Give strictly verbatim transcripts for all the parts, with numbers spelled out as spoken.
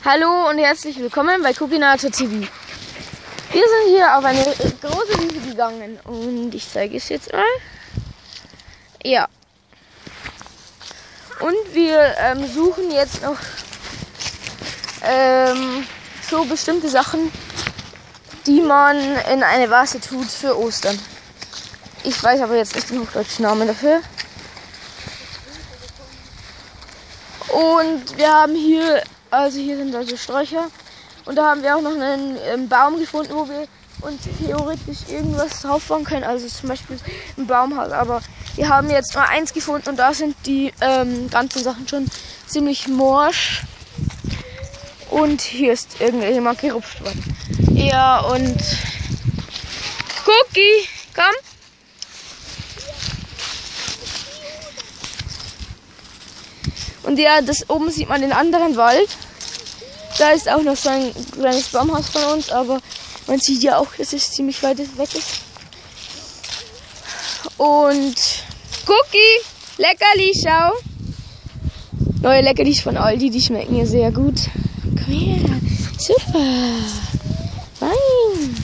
Hallo und herzlich willkommen bei Cookie-Nator T V. Wir sind hier auf eine große Wiese gegangen und ich zeige es jetzt mal. Ja. Und wir ähm, suchen jetzt noch ähm, so bestimmte Sachen, die man in eine Vase tut für Ostern. Ich weiß aber jetzt nicht den hochdeutschen Namen dafür. Und wir haben hier, also hier sind also Sträucher. Und da haben wir auch noch einen ähm, Baum gefunden, wo wir uns theoretisch irgendwas draufbauen können. Also zum Beispiel ein Baumhaus. Aber wir haben jetzt nur eins gefunden und da sind die ähm, ganzen Sachen schon ziemlich morsch. Und hier ist irgendjemand gerupft worden. Ja, und Cookie, komm. Und ja, das oben sieht man den anderen Wald. Da ist auch noch so ein kleines Baumhaus von uns, aber man sieht ja auch, dass es ziemlich weit weg ist. Und Cookie, Leckerli, schau. Neue Leckerlis von Aldi, die schmecken hier sehr gut. Komm her, super. Fein.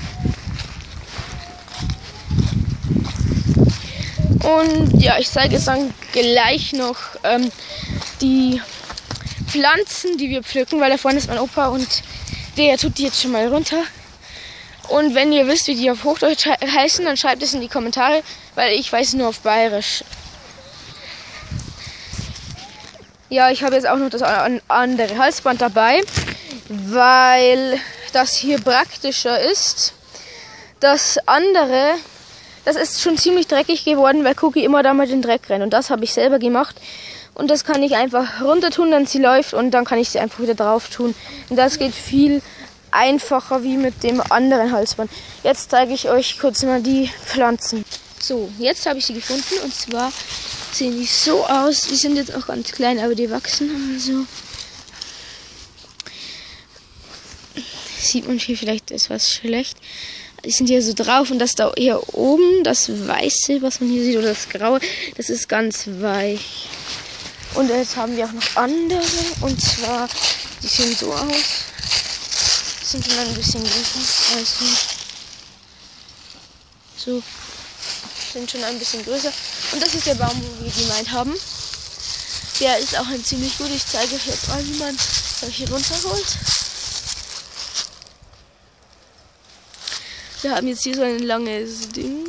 Und ja, ich zeige jetzt dann gleich noch ähm, die Pflanzen, die wir pflücken, weil da vorne ist mein Opa und der tut die jetzt schon mal runter. Und wenn ihr wisst, wie die auf Hochdeutsch he heißen, dann schreibt es in die Kommentare, weil ich weiß nur auf Bayerisch. Ja, ich habe jetzt auch noch das andere Halsband dabei, weil das hier praktischer ist. Das andere, das ist schon ziemlich dreckig geworden, weil Cookie immer da mit den Dreck rennt. Und das habe ich selber gemacht. Und das kann ich einfach runter tun, wenn sie läuft. Und dann kann ich sie einfach wieder drauf tun. Und das geht viel einfacher wie mit dem anderen Halsband. Jetzt zeige ich euch kurz mal die Pflanzen. So, jetzt habe ich sie gefunden. Und zwar sehen die so aus. Die sind jetzt auch ganz klein, aber die wachsen also. Sieht man hier vielleicht etwas schlecht. Die sind hier so drauf und das da hier oben, das Weiße, was man hier sieht, oder das Graue, das ist ganz weich. Und jetzt haben wir auch noch andere, und zwar, die sehen so aus. Die sind schon ein bisschen größer, also so, sind schon ein bisschen größer. Und das ist der Baum, wo wir gemeint haben. Der ist auch ein ziemlich gut. Ich zeige euch jetzt mal, wie man solche runterholt. Wir haben jetzt hier so ein langes Ding.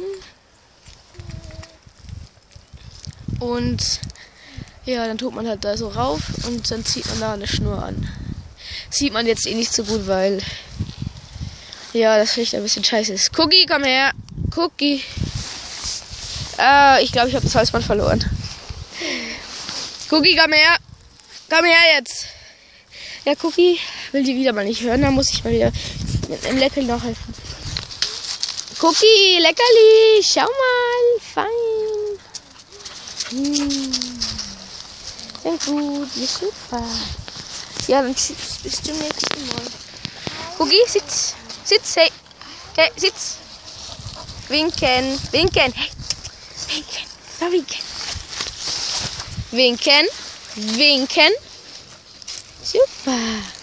Und ja, dann tut man halt da so rauf und dann zieht man da eine Schnur an. Sieht man jetzt eh nicht so gut, weil ja, das riecht ein bisschen scheiße ist. Cookie, komm her. Cookie. Äh, ich glaube, ich habe das Halsband verloren. Cookie, komm her. Komm her jetzt. Ja, Cookie will die wieder mal nicht hören. Da muss ich mal wieder mit einem Leckerli nachhelfen. Cookie, Leckerli, schau mal, fein. Hm. Sehr gut, ja super. Ja, dann tschüss, bis zum nächsten Mal. Cookie, sitz, sitz, hey, hey, sitz. Winken, winken, hey, winken, da winken. Winken, winken, super.